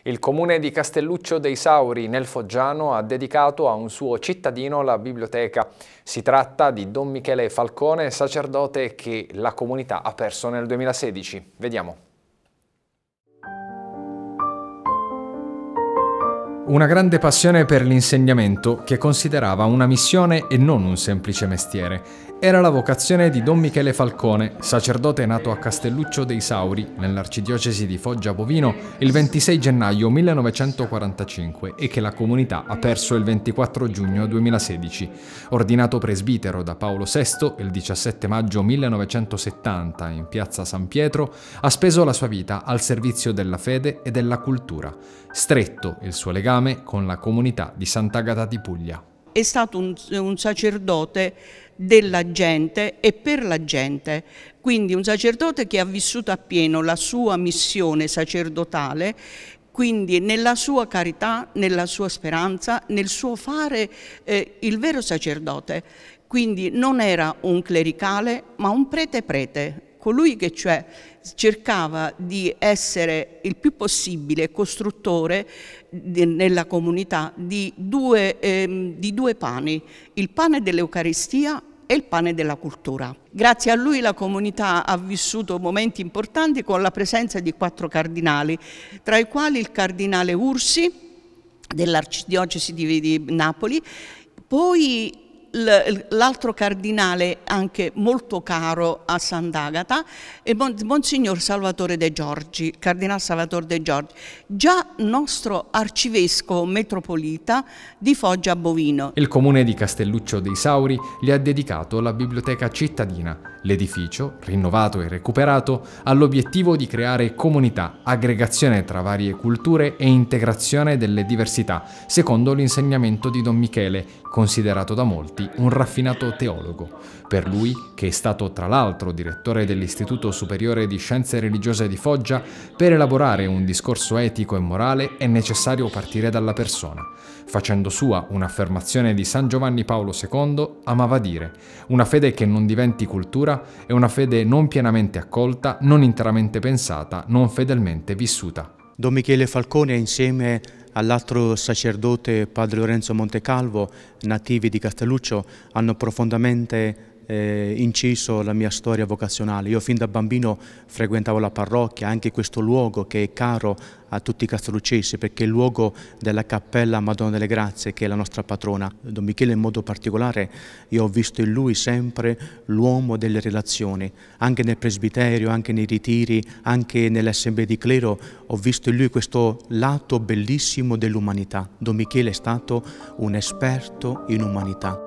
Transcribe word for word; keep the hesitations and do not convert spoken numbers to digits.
Il comune di Castelluccio dei Sauri nel Foggiano ha dedicato a un suo cittadino la biblioteca. Si tratta di Don Michele Falcone, sacerdote che la comunità ha perso nel duemilasedici. Vediamo. Una grande passione per l'insegnamento che considerava una missione e non un semplice mestiere. Era la vocazione di Don Michele Falcone, sacerdote nato a Castelluccio dei Sauri, nell'arcidiocesi di Foggia Bovino, il ventisei gennaio millenovecentoquarantacinque e che la comunità ha perso il ventiquattro giugno duemilasedici. Ordinato presbitero da Paolo sesto il diciassette maggio millenovecentosettanta in piazza San Pietro, ha speso la sua vita al servizio della fede e della cultura. Stretto il suo legame con la comunità di Sant'Agata di Puglia. È stato un, un sacerdote della gente e per la gente, quindi un sacerdote che ha vissuto appieno la sua missione sacerdotale, quindi nella sua carità, nella sua speranza, nel suo fare eh, il vero sacerdote. Quindi non era un clericale, ma un prete-prete, colui che cioè cercava di essere il più possibile costruttore nella comunità di due, ehm, di due pani, il pane dell'Eucaristia e il pane della cultura. Grazie a lui la comunità ha vissuto momenti importanti con la presenza di quattro cardinali, tra i quali il cardinale Ursi dell'arcidiocesi di, di Napoli, poi l'altro cardinale anche molto caro a Sant'Agata è Monsignor Salvatore De Giorgi, Cardinal Salvatore De Giorgi, già nostro arcivescovo metropolita di Foggia Bovino. Il comune di Castelluccio dei Sauri gli ha dedicato la biblioteca cittadina. L'edificio, rinnovato e recuperato, ha l'obiettivo di creare comunità, aggregazione tra varie culture e integrazione delle diversità, secondo l'insegnamento di Don Michele, considerato da molti un raffinato teologo. Per lui, che è stato tra l'altro direttore dell'Istituto Superiore di Scienze Religiose di Foggia, per elaborare un discorso etico e morale è necessario partire dalla persona. Facendo sua un'affermazione di San Giovanni Paolo secondo, amava dire: una fede che non diventi cultura è una fede non pienamente accolta, non interamente pensata, non fedelmente vissuta. Don Michele Falcone insieme all'altro sacerdote padre Lorenzo Montecalvo, nativi di Castelluccio, hanno profondamente eh, inciso la mia storia vocazionale. Io fin da bambino frequentavo la parrocchia, anche questo luogo che è caro a tutti i castelluccesi, perché è il luogo della Cappella Madonna delle Grazie, che è la nostra patrona. Don Michele in modo particolare, io ho visto in lui sempre l'uomo delle relazioni, anche nel presbiterio, anche nei ritiri, anche nelle assemblee di clero, ho visto in lui questo lato bellissimo dell'umanità. Don Michele è stato un esperto in umanità.